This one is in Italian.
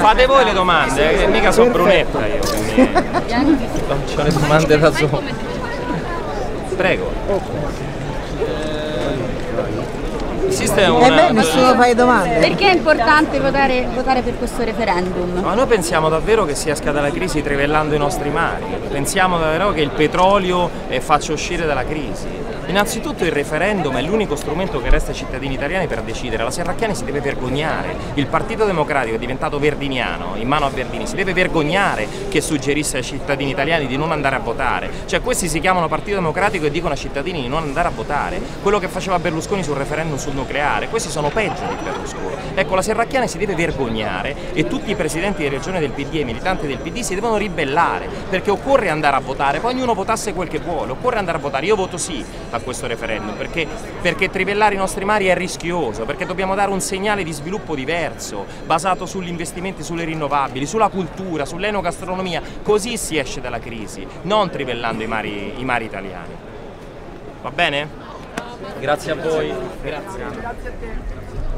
Fate voi le domande, che mica sono Brunetta io, quindi faccio le domande da solo. Prego. Esiste una... nessuno fa le domande. Perché è importante votare per questo referendum? Ma noi pensiamo davvero che si esca dalla crisi trivellando i nostri mari, pensiamo davvero che il petrolio faccia uscire dalla crisi. Innanzitutto il referendum è l'unico strumento che resta ai cittadini italiani per decidere. La Serracchiani si deve vergognare, il Partito Democratico è diventato verdiniano, in mano a Verdini, si deve vergognare che suggerisse ai cittadini italiani di non andare a votare. Cioè questi si chiamano Partito Democratico e dicono ai cittadini di non andare a votare. Quello che faceva Berlusconi sul referendum sul nucleare, questi sono peggio di Berlusconi. Ecco, la Serracchiani si deve vergognare e tutti i presidenti di regione del PD e i militanti del PD si devono ribellare, perché occorre andare a votare, poi ognuno votasse quel che vuole, occorre andare a votare. Io voto sì a questo referendum perché trivellare i nostri mari è rischioso, perché dobbiamo dare un segnale di sviluppo diverso, basato sugli investimenti sulle rinnovabili, sulla cultura, sull'enogastronomia, così si esce dalla crisi, non trivellando i mari italiani. Va bene? Grazie a voi. Grazie.